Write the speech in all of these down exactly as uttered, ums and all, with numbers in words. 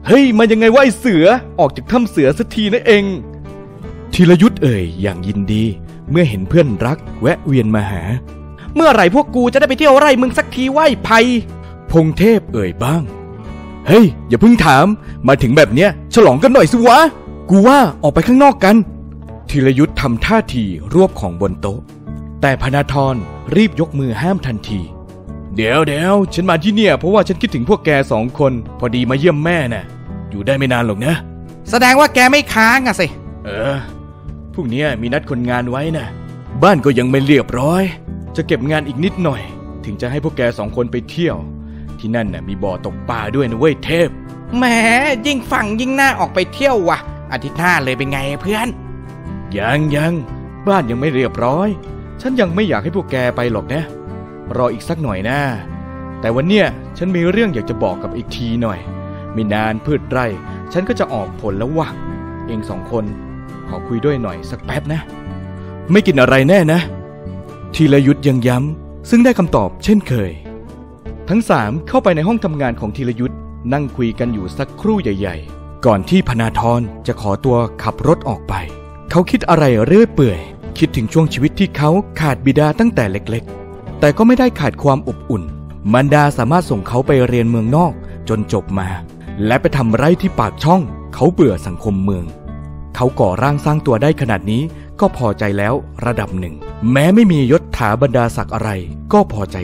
เฮ้ยมายังไงวะไอ้เสือออกจากถ้ำเสือสักทีนะเองธีรยุทธเอ่ยอย่างยินดีเมื่อเห็นเพื่อนรักแวะเวียนมาหาเมื่อไหร่พวกกูจะได้ไปเที่ยวไร่มึงสักทีไหวไผ่พงเทพเอ่ยบ้างเฮ้ยอย่าเพิ่งถามมาถึงแบบเนี้ยฉลองกันหน่อยสิวะกูว่าออกไปข้างนอกกันธีรยุทธทำท่าทีรวบของบนโต๊ะแต่พนาธรรีบยกมือห้ามทันทีเดี๋ยวเดี๋ยวฉันมาที่เนี่ยเพราะว่าฉันคิดถึงพวกแกสองคนพอดีมาเยี่ยมแม่น่ะอยู่ได้ไม่นานหรอกนะแสดงว่าแกไม่ค้างอะสิเออพรุ่งนี้มีนัดคนงานไว้นะบ้านก็ยังไม่เรียบร้อยจะเก็บงานอีกนิดหน่อยถึงจะให้พวกแกสองคนไปเที่ยวที่นั่นน่ะมีบ่อตกปลาด้วยนะเว้ยเทพแหมยิ่งฟังยิ่งน่าออกไปเที่ยวว่ะอาทิตย์หน้าเลยเป็นไงเพื่อนยังยังบ้านยังไม่เรียบร้อยฉันยังไม่อยากให้พวกแกไปหรอกนะรออีกสักหน่อยนะแต่วันเนี้ยฉันมีเรื่องอยากจะบอกกับอีกทีหน่อยไม่นานพืชไร่ฉันก็จะออกผลแล้ววะเองสองคนขอคุยด้วยหน่อยสักแป๊บนะไม่กินอะไรแน่นะธีรยุทธยังย้ำซึ่งได้คำตอบเช่นเคยทั้งสามเข้าไปในห้องทำงานของธีรยุทธนั่งคุยกันอยู่สักครู่ใหญ่ๆก่อนที่พนาธรจะขอตัวขับรถออกไปเขาคิดอะไรเรื่อยเปื่อยคิดถึงช่วงชีวิตที่เขาขาดบิดาตั้งแต่เล็กๆแต่ก็ไม่ได้ขาดความอบอุ่นมารดาสามารถส่งเขาไปเรียนเมืองนอกจนจบมาและไปทำไร่ที่ปากช่องเขาเบื่อสังคมเมืองเขาก่อร่างสร้างตัวได้ขนาดนี้ก็พอใจแล้วระดับหนึ่งแม้ไม่มียศถาบรรดาศักดิ์อะไรก็พอใจ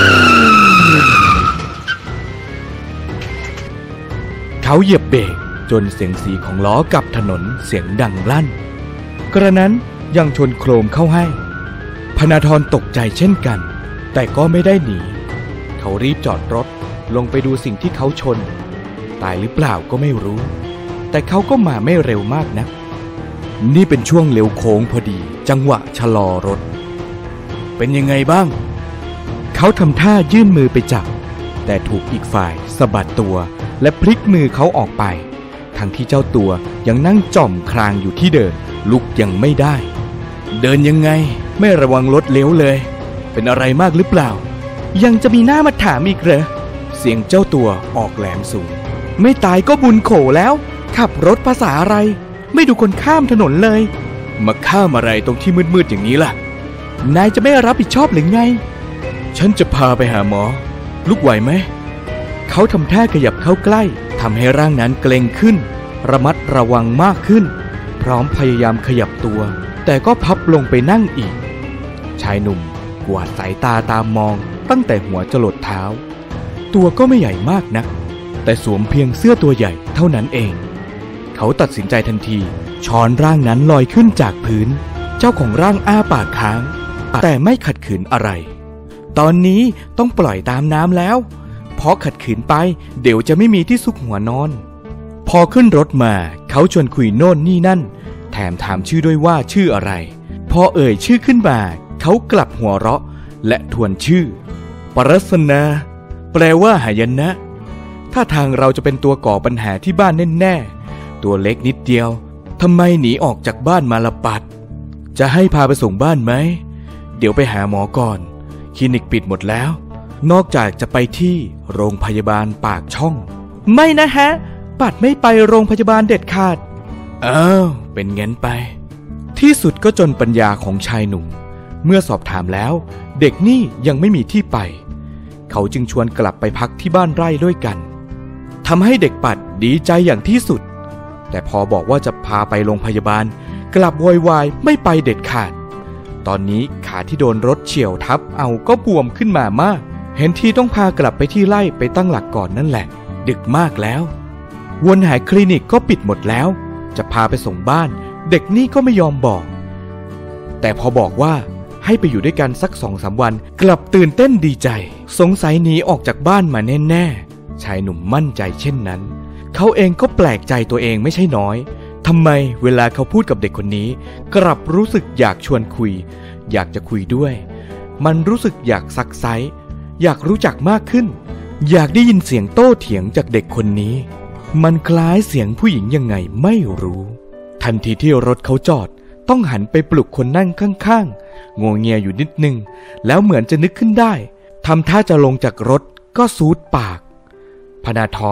เขาเหยียบเบรกจนเสียงสีของล้อกับถนนเสียงดังลั่นกระนั้นยังชนโครมเข้าให้พนาธรตกใจเช่นกันแต่ก็ไม่ได้หนีเขารีบจอดรถลงไปดูสิ่งที่เขาชนตายหรือเปล่าก็ไม่รู้แต่เขาก็มาไม่เร็วมากนักนี่เป็นช่วงเลี้ยวโค้งพอดีจังหวะชะลอรถเป็นยังไงบ้างเขาทำท่ายื่นมือไปจับแต่ถูกอีกฝ่ายสะบัดตัวและพลิกมือเขาออกไปทั้งที่เจ้าตัวยังนั่งจ่อมคลางอยู่ที่เดิมลุกยังไม่ได้เดินยังไงไม่ระวังรถเลี้ยวเลยเป็นอะไรมากหรือเปล่ายังจะมีหน้ามาถามอีกเหรอเสียงเจ้าตัวออกแหลมสูงไม่ตายก็บุญโขแล้วขับรถภาษาอะไรไม่ดูคนข้ามถนนเลยมาข้ามอะไรตรงที่มืดๆอย่างนี้ล่ะนายจะไม่รับผิดชอบหรือไงฉันจะพาไปหาหมอลุกไหวไหมเขาทำท่าขยับเข้าใกล้ทำให้ร่างนั้นเกร็งขึ้นระมัดระวังมากขึ้นพร้อมพยายามขยับตัวแต่ก็พับลงไปนั่งอีกชายหนุ่มกวาดสายตาตามมองตั้งแต่หัวจรดเท้าตัวก็ไม่ใหญ่มากนักแต่สวมเพียงเสื้อตัวใหญ่เท่านั้นเองเขาตัดสินใจทันทีช้อนร่างนั้นลอยขึ้นจากพื้นเจ้าของร่างอ้าปากค้างแต่ไม่ขัดขืนอะไรตอนนี้ต้องปล่อยตามน้ำแล้วเพราะขัดขืนไปเดี๋ยวจะไม่มีที่ซุกหัวนอนพอขึ้นรถมาเขาชวนคุยโน่นนี่นั่นแถมถามชื่อด้วยว่าชื่ออะไรพอเอ่ยชื่อขึ้นมาเขากลับหัวเราะและทวนชื่อปรัสนาแปลว่าหายนะถ้าทางเราจะเป็นตัวก่อปัญหาที่บ้านแน่ๆตัวเล็กนิดเดียวทำไมหนีออกจากบ้านมาละปัดจะให้พาไปส่งบ้านไหมเดี๋ยวไปหาหมอก่อนคลินิกปิดหมดแล้วนอกจากจะไปที่โรงพยาบาลปากช่องไม่นะฮะปัดไม่ไปโรงพยาบาลเด็ดขาดอ้าวเป็นงั้นไปที่สุดก็จนปัญญาของชายหนุ่มเมื่อสอบถามแล้วเด็กนี่ยังไม่มีที่ไปเขาจึงชวนกลับไปพักที่บ้านไร่ด้วยกันทำให้เด็กปัดดีใจอย่างที่สุดแต่พอบอกว่าจะพาไปโรงพยาบาลกลับโวยวายไม่ไปเด็ดขาดตอนนี้ขาที่โดนรถเฉี่ยวทับเอาก็บวมขึ้นมามากเห็นทีต้องพากลับไปที่ไร่ไปตั้งหลักก่อนนั่นแหละดึกมากแล้ววนหาคลินิกก็ปิดหมดแล้วจะพาไปส่งบ้านเด็กนี่ก็ไม่ยอมบอกแต่พอบอกว่าให้ไปอยู่ด้วยกันสักสองสามวันกลับตื่นเต้นดีใจสงสัยหนีออกจากบ้านมาแน่ๆชายหนุ่มมั่นใจเช่นนั้นเขาเองก็แปลกใจตัวเองไม่ใช่น้อยทำไมเวลาเขาพูดกับเด็กคนนี้กลับรู้สึกอยากชวนคุยอยากจะคุยด้วยมันรู้สึกอยากซักไซ้อยากรู้จักมากขึ้นอยากได้ยินเสียงโต้เถียงจากเด็กคนนี้มันคล้ายเสียงผู้หญิงยังไงไม่รู้ทันทีที่รถเขาจอดต้องหันไปปลุกคนนั่งข้างๆงัวเงียอยู่นิดนึงแล้วเหมือนจะนึกขึ้นได้ทำท่าจะลงจากรถก็ซูดปากพนาธร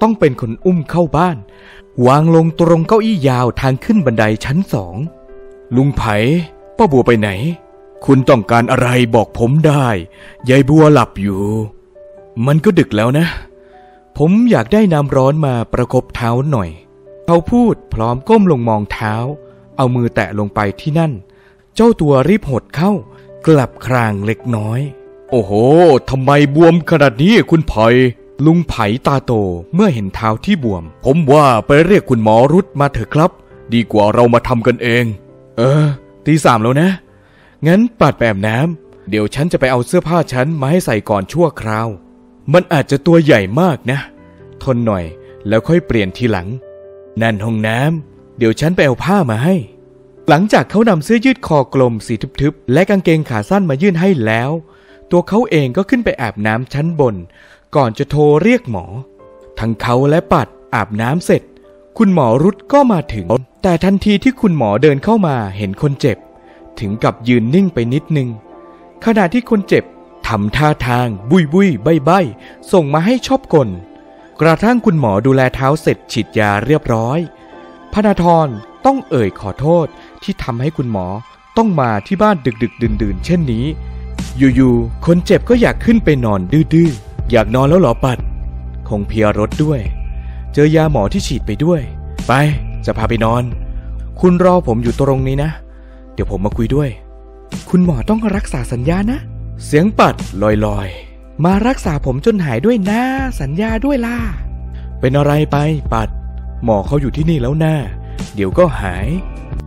ต้องเป็นคนอุ้มเข้าบ้านวางลงตรงเก้าอี้ยาวทางขึ้นบันไดชั้นสองลุงไผ่ป้าบัวไปไหนคุณต้องการอะไรบอกผมได้ยายบัวหลับอยู่มันก็ดึกแล้วนะผมอยากได้น้ำร้อนมาประคบเท้าหน่อยเขาพูดพร้อมก้มลงมองเท้าเอามือแตะลงไปที่นั่นเจ้าตัวรีบหดเข้ากลับครางเล็กน้อยโอ้โหทำไมบวมขนาดนี้คุณไผ่ลุงไผ่ตาโตเมื่อเห็นเท้าที่บวมผมว่าไปเรียกคุณหมอรุดมาเถอะครับดีกว่าเรามาทำกันเองเออตีสามแล้วนะงั้นปัดแบบน้ำเดี๋ยวฉันจะไปเอาเสื้อผ้าฉันมาให้ใส่ก่อนชั่วคราวมันอาจจะตัวใหญ่มากนะทนหน่อยแล้วค่อยเปลี่ยนทีหลังนั่นห้องน้ำเดี๋ยวฉันไปเอาผ้ามาให้หลังจากเขานำเสื้อยืดคอกลมสีทึบๆและกางเกงขาสั้นมายื่นให้แล้วตัวเขาเองก็ขึ้นไปอาบน้ำชั้นบนก่อนจะโทรเรียกหมอทั้งเขาและปัดอาบน้ำเสร็จคุณหมอรุดก็มาถึงแต่ทันทีที่คุณหมอเดินเข้ามาเห็นคนเจ็บถึงกับยืนนิ่งไปนิดนึงขณะที่คนเจ็บทำท่าทางบุยบุยใบใบส่งมาให้ชอบกลกระทั่งคุณหมอดูแลเท้าเสร็จฉีดยาเรียบร้อยพนาธรต้องเอ่ยขอโทษที่ทำให้คุณหมอต้องมาที่บ้านดึกๆดื่นๆเช่นนี้อยู่ๆคนเจ็บก็อยากขึ้นไปนอนดื้อๆอยากนอนแล้วเหรอปัดคงเพลียรถด้วยเจอยาหมอที่ฉีดไปด้วยไปจะพาไปนอนคุณรอผมอยู่ตรงนี้นะเดี๋ยวผมมาคุยด้วยคุณหมอต้องรักษาสัญญานะเสียงปัดลอยๆมารักษาผมจนหายด้วยนะสัญญาด้วยล่ะเป็นอะไรไปปัดหมอเขาอยู่ที่นี่แล้วนะเดี๋ยวก็หาย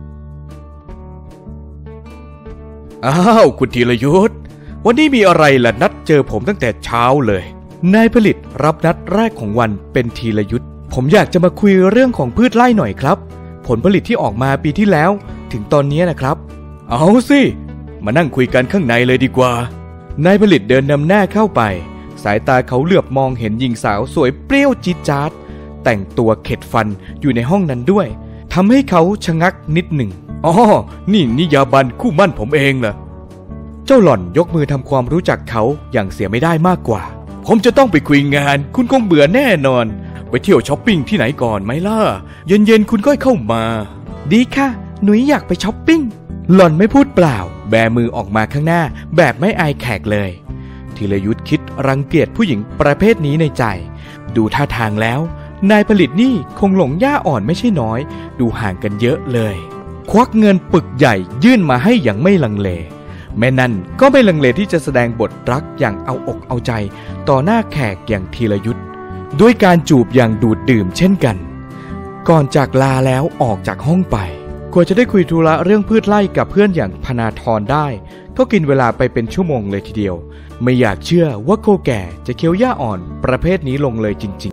อ้าวคุณธีรยุทธวันนี้มีอะไรล่ะนัดเจอผมตั้งแต่เช้าเลยนายผลิตรับนัดแรกของวันเป็นธีรยุทธผมอยากจะมาคุยเรื่องของพืชไร่หน่อยครับผลผลิตที่ออกมาปีที่แล้วถึงตอนนี้นะครับเอาสิมานั่งคุยกันข้างในเลยดีกว่านายผลิตเดินนำหน้าเข้าไปสายตาเขาเหลือบมองเห็นหญิงสาวสวยเปรี้ยวจี๊ดจ๊าดแต่งตัวเข็ดฟันอยู่ในห้องนั้นด้วยทำให้เขาชะงักนิดหนึ่งอ๋อนี่นิยาบันคู่มั่นผมเองล่ะเจ้าหล่อนยกมือทำความรู้จักเขาอย่างเสียไม่ได้มากกว่าผมจะต้องไปคุยงานคุณคงเบื่อแน่นอนไปเที่ยวช้อปปิ้งที่ไหนก่อนไหมล่ะเย็นๆคุณก็เข้ามาดีค่ะหนูอยากไปช้อปปิ้งหล่อนไม่พูดเปล่าแบมือออกมาข้างหน้าแบบไม่อายแขกเลยธีรยุทธคิดรังเกียจผู้หญิงประเภทนี้ในใจดูท่าทางแล้วนายผลิตนี่คงหลงย่าอ่อนไม่ใช่น้อยดูห่างกันเยอะเลยควักเงินปึกใหญ่ยื่นมาให้อย่างไม่ลังเลแม่นั่นก็ไม่ลังเลที่จะแสดงบทรักอย่างเอาอกเอาใจต่อหน้าแขกอย่างธีรยุทธด้วยการจูบอย่างดูดดื่มเช่นกันก่อนจากลาแล้วออกจากห้องไปกว่าจะได้คุยธุระเรื่องพืชไร่กับเพื่อนอย่างพนาธรได้ก็กินเวลาไปเป็นชั่วโมงเลยทีเดียวไม่อยากเชื่อว่าโกแก่จะเคี้ยวหญ้าอ่อนประเภทนี้ลงเลยจริง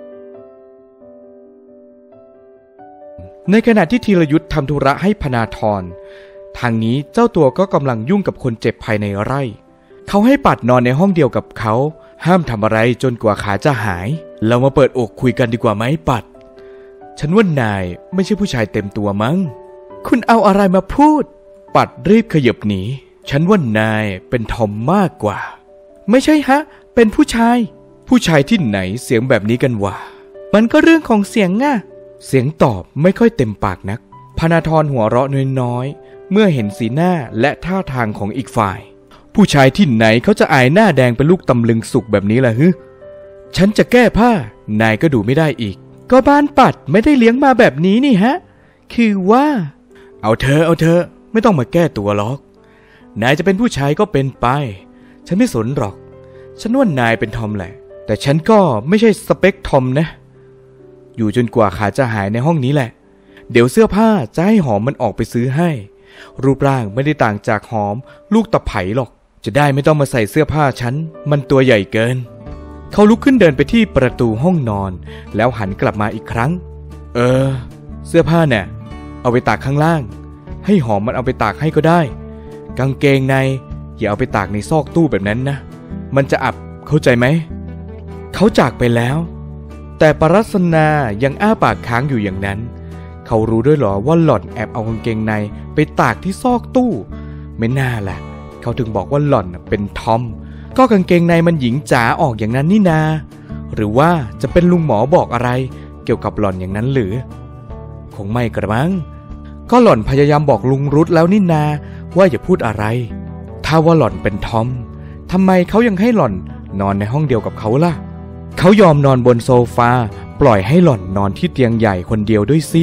ๆในขณะที่ธีรยุทธทำธุระให้พนาธรทางนี้เจ้าตัวก็กำลังยุ่งกับคนเจ็บภายในไร่เขาให้ปัดนอนในห้องเดียวกับเขาห้ามทำอะไรจนกว่าขาจะหายเรามาเปิดอกคุยกันดีกว่าไหมปัดฉันว่านายไม่ใช่ผู้ชายเต็มตัวมั้งคุณเอาอะไรมาพูดปัดรีบขยับหนีฉันว่านายเป็นทอมมากกว่าไม่ใช่ฮะเป็นผู้ชายผู้ชายที่ไหนเสียงแบบนี้กันวะมันก็เรื่องของเสียงง่ะเสียงตอบไม่ค่อยเต็มปากนักพนาธรหัวเราะน้อยๆเมื่อเห็นสีหน้าและท่าทางของอีกฝ่ายผู้ชายที่ไหนเขาจะอายหน้าแดงเป็นลูกตำลึงสุกแบบนี้ล่ะฮึฉันจะแก้ผ้านายก็ดูไม่ได้อีกก็บ้านปัดไม่ได้เลี้ยงมาแบบนี้นี่ฮะคือว่าเอาเธอเอาเธอไม่ต้องมาแก้ตัวหรอกนายจะเป็นผู้ชายก็เป็นไปฉันไม่สนหรอกฉันว่านายเป็นทอมแหละแต่ฉันก็ไม่ใช่สเปคทอมนะอยู่จนกว่าขาจะหายในห้องนี้แหละเดี๋ยวเสื้อผ้าจะให้หอมมันออกไปซื้อให้รูปร่างไม่ได้ต่างจากหอมลูกตะไผ่หรอกจะได้ไม่ต้องมาใส่เสื้อผ้าฉันมันตัวใหญ่เกินเขาลุกขึ้นเดินไปที่ประตูห้องนอนแล้วหันกลับมาอีกครั้งเออเสื้อผ้าเนี่ยเอาไปตากข้างล่างให้หอมมันเอาไปตากให้ก็ได้กางเกงในอย่าเอาไปตากในซอกตู้แบบนั้นนะมันจะอับเข้าใจไหมเขาจากไปแล้วแต่ปรัศนายังอ้าปากค้างอยู่อย่างนั้นเขารู้ด้วยหรอว่าหล่อนแอบเอากางเกงในไปตากที่ซอกตู้ไม่น่าล่ะเขาถึงบอกว่าหล่อนเป็นทอมก็กางเกงในมันหญิงจ๋าออกอย่างนั้นนี่นาหรือว่าจะเป็นลุงหมอบอกอะไรเกี่ยวกับหล่อนอย่างนั้นหรือคงไม่กระมังก็หล่อนพยายามบอกลุงรุตแล้วนี่นาว่าอย่าพูดอะไรถ้าว่าหล่อนเป็นทอมทำไมเขายังให้หล่อนนอนในห้องเดียวกับเขาล่ะเขายอมนอนบนโซฟาปล่อยให้หล่อนนอนที่เตียงใหญ่คนเดียวด้วยสิ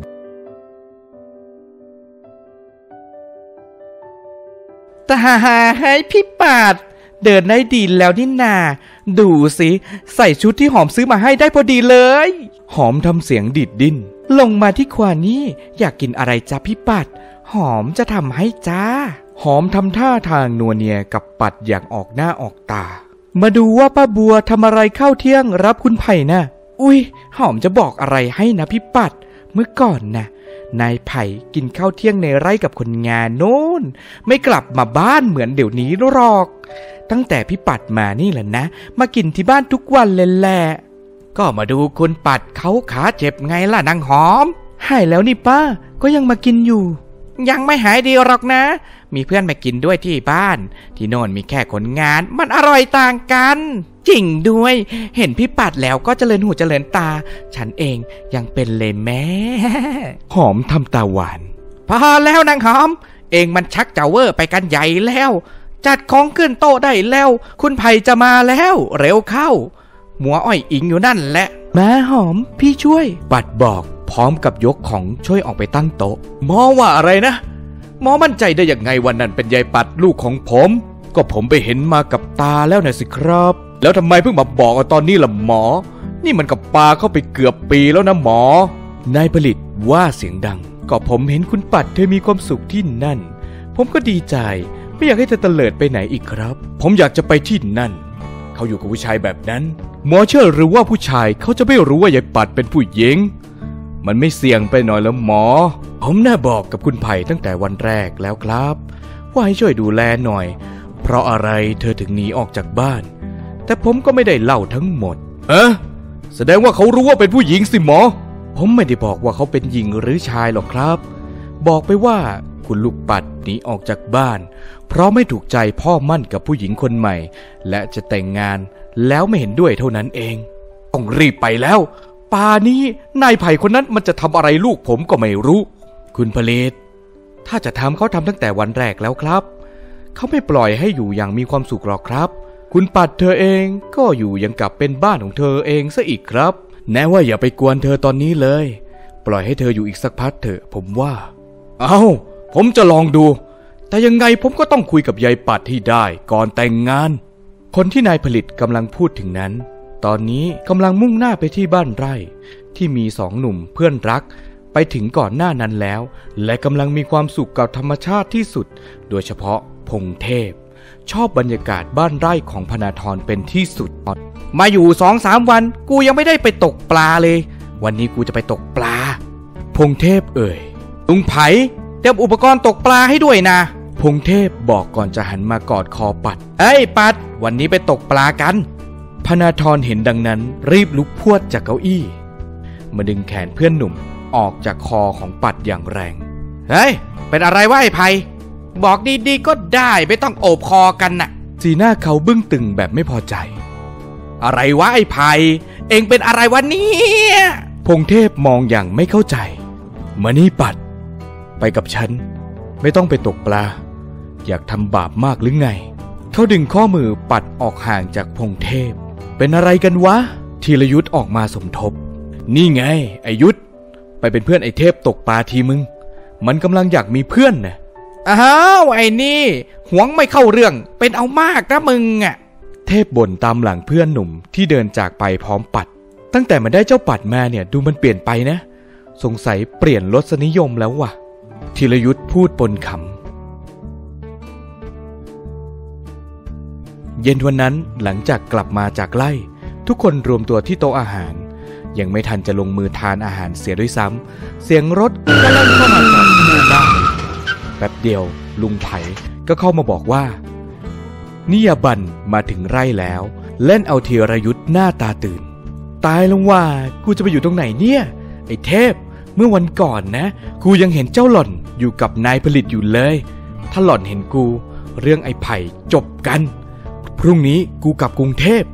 ตาให้พี่ปาดเดินได้ดีแล้วนี่นาดูสิใส่ชุดที่หอมซื้อมาให้ได้พอดีเลยหอมทำเสียงดิดดิ้นลงมาที่ขวานี่อยากกินอะไรจ้าพี่ปัดหอมจะทำให้จ้าหอมทำท่าทางนัวเนียกับปัดอย่างออกหน้าออกตามาดูว่าป้าบัวทำอะไรเข้าเที่ยงรับคุณไผ่นะอุ้ยหอมจะบอกอะไรให้นะพี่ปัดเมื่อก่อนนะนายไผ่กินข้าวเที่ยงในไร่กับคนงานโน้นไม่กลับมาบ้านเหมือนเดี๋ยวนี้หรอกตั้งแต่พี่ปัดมานี่แหละนะมากินที่บ้านทุกวันเลยแหละก็มาดูคุณปัดเขาขาเจ็บไงล่ะนางหอมหายแล้วนี่ป้าก็ยังมากินอยู่ยังไม่หายดีหรอกนะมีเพื่อนมากินด้วยที่บ้านที่โน่นมีแค่คนงานมันอร่อยต่างกันจริงด้วยเห็นพี่ปัดแล้วก็เจริญหูเจริญตาฉันเองยังเป็นเลยแม่หอมทำตาหวานพอแล้วนางหอมเองมันชักจะเวอร์ไปกันใหญ่แล้วจัดของขึ้นโต๊ะได้แล้วคุณไผ่จะมาแล้วเร็วเข้ามัวอ้อยอิงอยู่นั่นแหละแม่หอมพี่ช่วยปัดบอกพร้อมกับยกของช่วยออกไปตั้งโต๊ะหมอว่าอะไรนะหมอมั่นใจได้ยังไงวันนั้นเป็นยายปัดลูกของผมก็ผมไปเห็นมากับตาแล้วนะสิครับแล้วทำไมเพิ่งมาบอกตอนนี้ล่ะหมอนี่มันกับปลาเข้าไปเกือบปีแล้วนะหมอนายผลิตว่าเสียงดังก็ผมเห็นคุณปัดเธอมีความสุขที่นั่นผมก็ดีใจไม่อยากให้เธอเตลิดไปไหนอีกครับผมอยากจะไปที่นั่นเขาอยู่กับผู้ชายแบบนั้นหมอเชื่อหรือว่าผู้ชายเขาจะไม่รู้ว่ายายปัดเป็นผู้หญิงมันไม่เสี่ยงไปหน่อยแล้วหมอผมน่าบอกกับคุณไผ่ตั้งแต่วันแรกแล้วครับว่าให้ช่วยดูแลหน่อยเพราะอะไรเธอถึงหนีออกจากบ้านแต่ผมก็ไม่ได้เล่าทั้งหมดเอ๊ะแสดงว่าเขารู้ว่าเป็นผู้หญิงสิหมอผมไม่ได้บอกว่าเขาเป็นหญิงหรือชายหรอกครับบอกไปว่าคุณลูกปัดหนีออกจากบ้านเพราะไม่ถูกใจพ่อมั่นกับผู้หญิงคนใหม่และจะแต่งงานแล้วไม่เห็นด้วยเท่านั้นเองต้องรีบไปแล้วป่านี้นายไผ่คนนั้นมันจะทำอะไรลูกผมก็ไม่รู้คุณผลิตถ้าจะทำเขาทำตั้งแต่วันแรกแล้วครับเขาไม่ปล่อยให้อยู่อย่างมีความสุขหรอกครับคุณปัดเธอเองก็อยู่ยังกับเป็นบ้านของเธอเองซะอีกครับแน่ว่าอย่าไปกวนเธอตอนนี้เลยปล่อยให้เธออยู่อีกสักพักเถอะผมว่าเอ้าผมจะลองดูแต่ยังไงผมก็ต้องคุยกับยายปัดให้ได้ก่อนแต่งงานคนที่นายผลิตกำลังพูดถึงนั้นตอนนี้กำลังมุ่งหน้าไปที่บ้านไร่ที่มีสองหนุ่มเพื่อนรักไปถึงก่อนหน้านั้นแล้วและกำลังมีความสุขกับธรรมชาติที่สุดโดยเฉพาะพงเทพชอบบรรยากาศบ้านไร่ของพนาธรเป็นที่สุดมาอยู่สองสามวันกูยังไม่ได้ไปตกปลาเลยวันนี้กูจะไปตกปลาพงเทพเอ่ยลุงไผ่เตรียมอุปกรณ์ตกปลาให้ด้วยนะพงเทพบอกก่อนจะหันมากอดคอปัดเอ้ยปัดวันนี้ไปตกปลากันพนาธรเห็นดังนั้นรีบลุกพรวดจากเก้าอี้มาดึงแขนเพื่อนหนุ่มออกจากคอของปัดอย่างแรงเฮ้ยเป็นอะไรวะไอ้ไผ่บอกดีๆก็ได้ไม่ต้องโอบคอกันน่ะสีหน้าเขาบึ้งตึงแบบไม่พอใจอะไรวะไอ้ไผ่เอ็งเป็นอะไรวะเนี่ยพงเทพมองอย่างไม่เข้าใจมานี่ปัดไปกับฉันไม่ต้องไปตกปลาอยากทำบาปมากหรือไงเขาดึงข้อมือปัดออกห่างจากพงเทพเป็นอะไรกันวะธีรยุทธออกมาสมทบนี่ไงไอ้ยุทธไปเป็นเพื่อนไอ้เทพตกปลาทีมึงมันกำลังอยากมีเพื่อนนะอ้าวไอ้นี่หวงไม่เข้าเรื่องเป็นเอามากนะมึงอ่ะเทพบ่นตามหลังเพื่อนหนุ่มที่เดินจากไปพร้อมปัดตั้งแต่มันได้เจ้าปัดมาเนี่ยดูมันเปลี่ยนไปนะสงสัยเปลี่ยนรสนิยมแล้วว่ะธีรยุทธพูดปนขำเย็นวันนั้นหลังจากกลับมาจากไร่ทุกคนรวมตัวที่โต๊ะอาหารยังไม่ทันจะลงมือทานอาหารเสียด้วยซ้ำเสียงรถก็เล่นเข้ามาจากหมู่บ้านแป๊บเดียวลุงไผ่ก็เข้ามาบอกว่านิยบันมาถึงไร่แล้วเล่นเอาธีรยุทธหน้าตาตื่นตายลงว่ากูจะไปอยู่ตรงไหนเนี่ยไอ้เทพเมื่อวันก่อนนะกูยังเห็นเจ้าหล่อนอยู่กับนายผลิตอยู่เลยถ้าหล่อนเห็นกูเรื่องไอ้ไผ่จบกันพรุ่งนี้กูกลับกรุงเทพ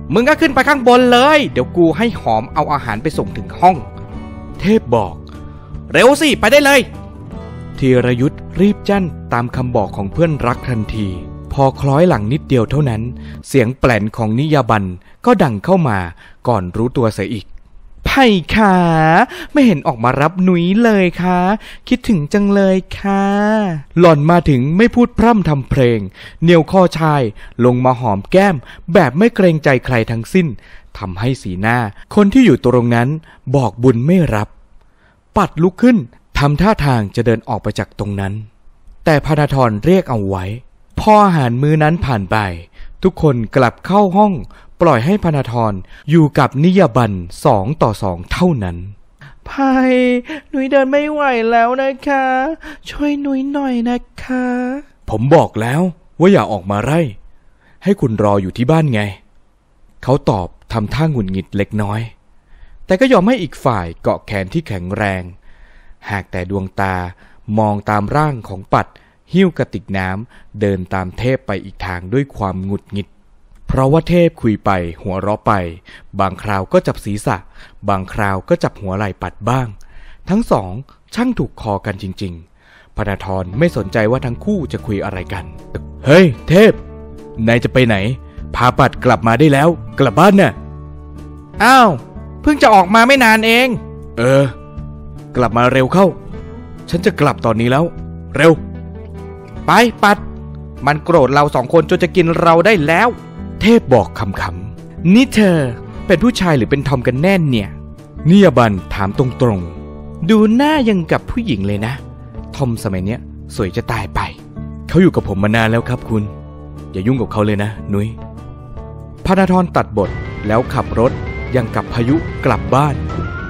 มึงก็ขึ้นไปข้างบนเลยเดี๋ยวกูให้หอมเอาอาหารไปส่งถึงห้องเทพบอกเร็วสิไปได้เลยธีรยุทธ์รีบแจ้นตามคำบอกของเพื่อนรักทันทีพอคล้อยหลังนิดเดียวเท่านั้นเสียงแปลนของนิยาบันก็ดังเข้ามาก่อนรู้ตัวเสียอีกไผ่ขาไม่เห็นออกมารับหนุยเลยค่ะคิดถึงจังเลยค่ะหล่อนมาถึงไม่พูดพร่ำทำเพลงเหนี่ยวคอชายลงมาหอมแก้มแบบไม่เกรงใจใครทั้งสิ้นทำให้สีหน้าคนที่อยู่ตรงนั้นบอกบุญไม่รับปัดลุกขึ้นทำท่าทางจะเดินออกไปจากตรงนั้นแต่พนาธรเรียกเอาไว้พออาหารมื้อนั้นผ่านไปทุกคนกลับเข้าห้องปล่อยให้พนาธรอยู่กับนิยาบันสองต่อสองเท่านั้นไผ่หนุยเดินไม่ไหวแล้วนะคะช่วยหนุยหน่อยนะคะผมบอกแล้วว่าอย่าออกมาไร่ให้คุณรออยู่ที่บ้านไงเขาตอบทำท่าหงุดหงิดเล็กน้อยแต่ก็ยอมให้อีกฝ่ายเกาะแขนที่แข็งแรงหากแต่ดวงตามองตามร่างของปัดหิ้วกระติกน้ำเดินตามเทพไปอีกทางด้วยความหงุดหงิดเพราะว่าเทพคุยไปหัวเราะไปบางคราวก็จับศีรษะบางคราวก็จับหัวไหล่ปัดบ้างทั้งสองช่างถูกคอกันจริงๆพนาธรไม่สนใจว่าทั้งคู่จะคุยอะไรกันเฮ้ยเทพนายจะไปไหนพาปัดกลับมาได้แล้วกลับบ้านน่ะอ้าวเพิ่งจะออกมาไม่นานเองเออกลับมาเร็วเข้าฉันจะกลับตอนนี้แล้วเร็วไปปัดมันโกรธเราสองคนจนจะกินเราได้แล้วเทพบอกคำๆนี่เธอเป็นผู้ชายหรือเป็นทอมกันแน่เนี่ยนิยาบันถามตรงๆดูหน้ายังกับผู้หญิงเลยนะทอมสมัยเนี้ยสวยจะตายไปเขาอยู่กับผมมานานแล้วครับคุณอย่ายุ่งกับเขาเลยนะนุ้ยพนาธรตัดบทแล้วขับรถยังกับพายุกลับบ้าน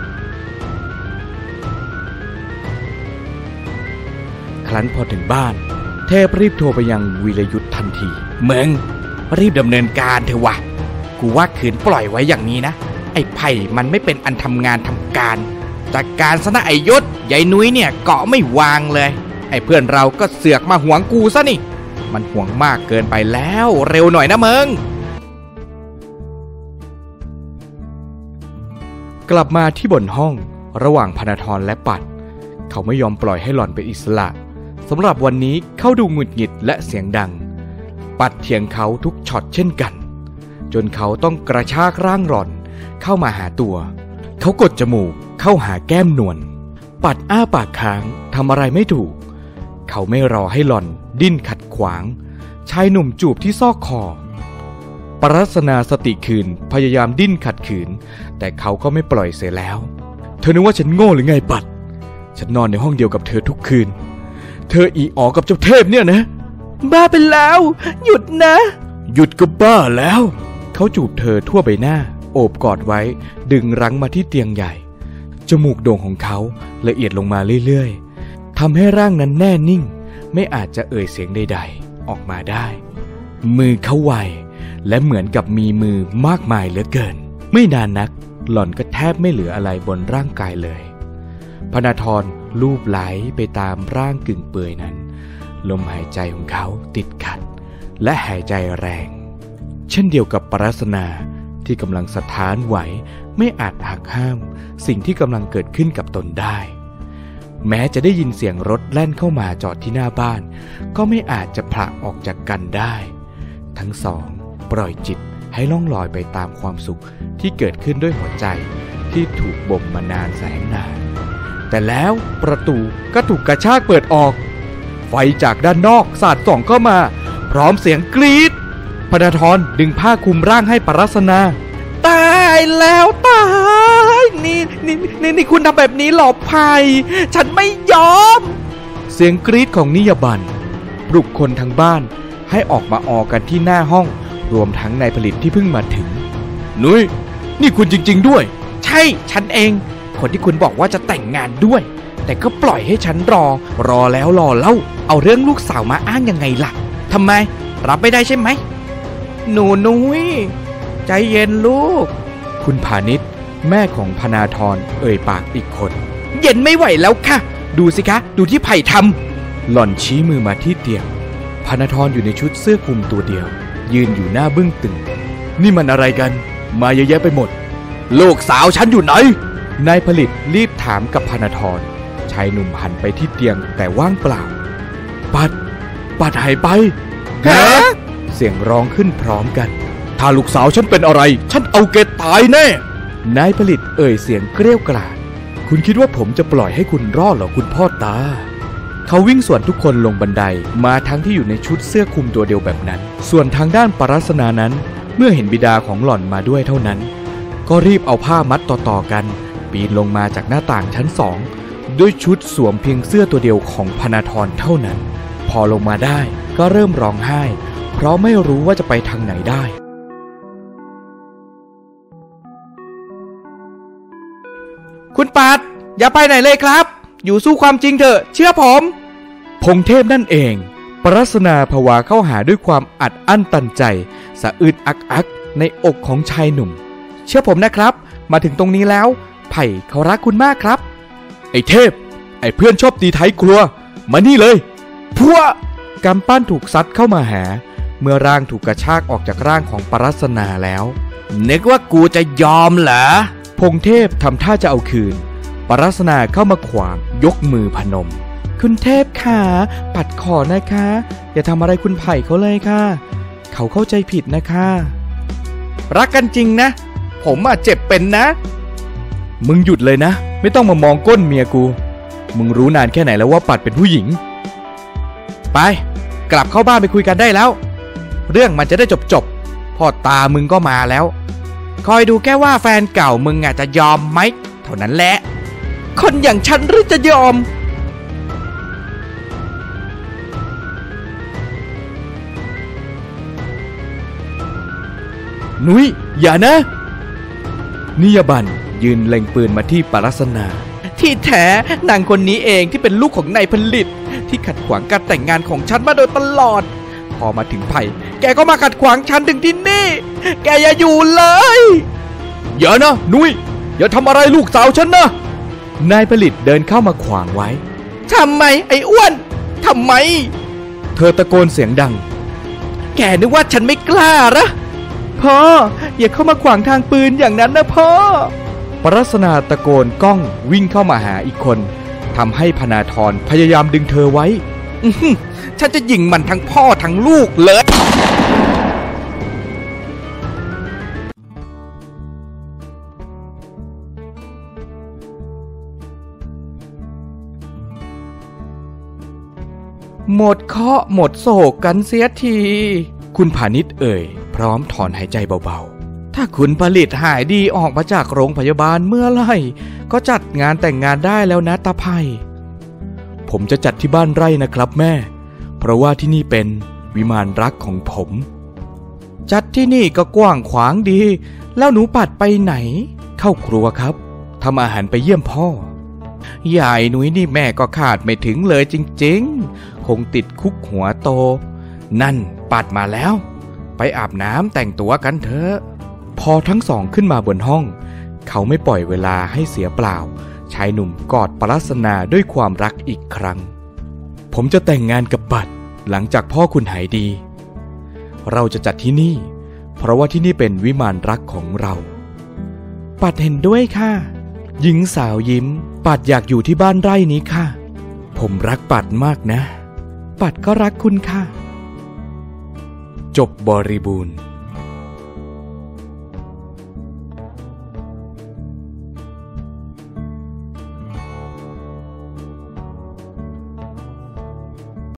ครั้นพอถึงบ้านเทพรีบโทรไปยังวีรยุทธ์ทันทีเมืองรีบดำเนินการเถอะวะกูว่าขืนปล่อยไว้อย่างนี้นะไอ้ไผ่มันไม่เป็นอันทำงานทำการจากการซะนะไอ้ยศยายนุ้ยเนี่ยเกาะไม่วางเลยไอ้เพื่อนเราก็เสือกมาหวงกูซะนี่มันหวงมากเกินไปแล้วเร็วหน่อยนะมึงกลับมาที่บนห้องระหว่างพนาธรและปัดเขาไม่ยอมปล่อยให้หล่อนเป็นอิสระสำหรับวันนี้เขาดูหงุดหงิดและเสียงดังปัดเถียงเขาทุกช็อตเช่นกันจนเขาต้องกระชากร่างหล่อนเข้ามาหาตัวเขากดจมูกเข้าหาแก้มนวลปัดอ้าปากค้างทำอะไรไม่ถูกเขาไม่รอให้หล่อนดิ้นขัดขวางชายหนุ่มจูบที่ซอกคอปรัศนาสติคืนพยายามดิ้นขัดขืนแต่เขาก็ไม่ปล่อยเสียแล้วเธอนึกว่าฉันโง่หรือไงปัดฉันนอนในห้องเดียวกับเธอทุกคืนเธออีอ๋อกับเจ้าเทพเนี่ยนะบ้าไปแล้วหยุดนะหยุดก็บ้าแล้วเขาจูบเธอทั่วใบหน้าโอบกอดไว้ดึงรั้งมาที่เตียงใหญ่จมูกโด่งของเขาละเอียดลงมาเรื่อยๆทำให้ร่างนั้นแน่นิ่งไม่อาจจะเอ่ยเสียงใดๆออกมาได้มือเขาไวและเหมือนกับมีมือมากมายเหลือเกินไม่นานนักหล่อนก็แทบไม่เหลืออะไรบนร่างกายเลยพนาธรลูบไหลไปตามร่างกึ่งเปื่อยนั้นลมหายใจของเขาติดขัดและหายใจแรงเช่นเดียวกับปรัศนาที่กำลังสะท้านไหวไม่อาจหักห้ามสิ่งที่กำลังเกิดขึ้นกับตนได้แม้จะได้ยินเสียงรถแล่นเข้ามาจอดที่หน้าบ้านก็ไม่อาจจะผละออกจากกันได้ทั้งสองปล่อยจิตให้ล่องลอยไปตามความสุขที่เกิดขึ้นด้วยหัวใจที่ถูกบ่มมานานแสนนานแต่แล้วประตูก็ถูกกระชากเปิดออกไฟจากด้านนอกสาดส่องเข้ามาพร้อมเสียงกรี๊ดพนาธรดึงผ้าคลุมร่างให้ปรัศนาตายแล้วตายนี่นี่นี่นี่คุณทำแบบนี้หรอไผ่ฉันไม่ยอมเสียงกรี๊ดของนิยาบันปลุกคนทั้งบ้านให้ออกมาออกันที่หน้าห้องรวมทั้งนายผลิตที่เพิ่งมาถึงนุ้ยนี่คุณจริงๆด้วยใช่ฉันเองคนที่คุณบอกว่าจะแต่งงานด้วยแต่ก็ปล่อยให้ฉันรอรอแล้วรอเล่าเอาเรื่องลูกสาวมาอ้างยังไงล่ะทำไมรับไม่ได้ใช่ไหมหนูนุ้ยใจเย็นลูกคุณพาณิชย์แม่ของพนาธรเอ่ยปากอีกคนเย็นไม่ไหวแล้วค่ะดูสิคะดูที่ไผ่ทำหล่อนชี้มือมาที่เตียงพนาธรอยู่ในชุดเสื้อคลุมตัวเดียวยืนอยู่หน้าบึ้งตึงนี่มันอะไรกันมาเยอะแยะไปหมดลูกสาวฉันอยู่ไหนนายผลิตรีบถามกับพนาธรชายหนุ่มหันไปที่เตียงแต่ว่างเปล่าปัดปัดหายไปฮะเสียงร้องขึ้นพร้อมกันถ้าลูกสาวฉันเป็นอะไรฉันเอาแกตายแน่นายผลิตเอ่ยเสียงเกรี้ยวกราดคุณคิดว่าผมจะปล่อยให้คุณรอดเหรอคุณพ่อตาเขาวิ่งสวนทุกคนลงบันไดมาทั้งที่อยู่ในชุดเสื้อคลุมตัวเดียวแบบนั้นส่วนทางด้านปรัสนานั้นเมื่อเห็นบิดาของหล่อนมาด้วยเท่านั้นก็รีบเอาผ้ามัดต่อๆกันปีนลงมาจากหน้าต่างชั้นสองด้วยชุดสวมเพียงเสื้อตัวเดียวของพนาธรเท่านั้นพอลงมาได้ก็เริ่มร้องไห้เพราะไม่รู้ว่าจะไปทางไหนได้คุณปัดอย่าไปไหนเลยครับอยู่สู้ความจริงเถอะเชื่อผมพงเทพนั่นเองปรัสนาภาวะเข้าหาด้วยความอัดอั้นตันใจสะอึดอักอักในอกของชายหนุ่มเชื่อผมนะครับมาถึงตรงนี้แล้วไผ่เขารักคุณมากครับไอ้เทพไอ้เพื่อนชอบตีไทยครัวมานี่เลยพัวกำปั้นถูกซัดเข้ามาหาเมื่อร่างถูกกระชากออกจากร่างของปรัสนาแล้วนึกว่ากูจะยอมเหรอพงเทพทำท่าจะเอาคืนปรัสนาเข้ามาขวางยกมือพนมคุณเทพค่ะปัดขอนะคะอย่าทำอะไรคุณไผ่เขาเลยค่ะเขาเข้าใจผิดนะคะรักกันจริงนะผมอ่ะเจ็บเป็นนะมึงหยุดเลยนะไม่ต้องมามองก้นเมียกูมึงรู้นานแค่ไหนแล้วว่าปัดเป็นผู้หญิงไปกลับเข้าบ้านไปคุยกันได้แล้วเรื่องมันจะได้จบจบพ่อตามึงก็มาแล้วคอยดูแค่ว่าแฟนเก่ามึงอาจจะยอมไหมเท่านั้นแหละคนอย่างฉันหรือจะยอมนุ้ยอย่านะนิยบันยืนเล็งปืนมาที่ปรัสนาที่แท้นางคนนี้เองที่เป็นลูกของนายผลิตที่ขัดขวางการแต่งงานของฉันมาโดยตลอดพอมาถึงไผ่แกก็มาขัดขวางฉันถึงที่นี่แกอย่าอยู่เลยอย่านะนุ้ยอย่าทำอะไรลูกสาวฉันนะนายผลิตเดินเข้ามาขวางไว้ทำไมไอ้อ้วนทำไมเธอตะโกนเสียงดังแกนึกว่าฉันไม่กล้าเหรอพ่ออย่าเข้ามาขวางทางปืนอย่างนั้นนะพ่อปรัสนาตะโกนก้องวิ่งเข้ามาหาอีกคนทำให้พนาธรพยายามดึงเธอไว้ฉันจะยิงมันทั้งพ่อทั้งลูกเลยหมดเคราะห์หมดโศกกันเสียทีคุณพานิชเอ่ยพร้อมถอนหายใจเบาๆถ้าคุณผลิตหายดีออกมาจากโรงพยาบาลเมื่อไหร่ก็จัดงานแต่งงานได้แล้วนะตาไผ่ผมจะจัดที่บ้านไร่นะครับแม่เพราะว่าที่นี่เป็นวิมานรักของผมจัดที่นี่ก็กว้างขวางดีแล้วหนูปัดไปไหนเข้าครัวครับทำอาหารไปเยี่ยมพ่อยายหนุ่ยนี่แม่ก็คาดไม่ถึงเลยจริงๆคงติดคุกหัวโตนั่นปัดมาแล้วไปอาบน้ำแต่งตัวกันเถอะพอทั้งสองขึ้นมาบนห้องเขาไม่ปล่อยเวลาให้เสียเปล่าชายหนุ่มกอดปรัสนาด้วยความรักอีกครั้งผมจะแต่งงานกับปัดหลังจากพ่อคุณหายดีเราจะจัดที่นี่เพราะว่าที่นี่เป็นวิมานรักของเราปัดเห็นด้วยค่ะหญิงสาวยิ้มปัดอยากอยู่ที่บ้านไร่นี้ค่ะผมรักปัดมากนะปัดก็รักคุณค่ะจบบริบูรณ์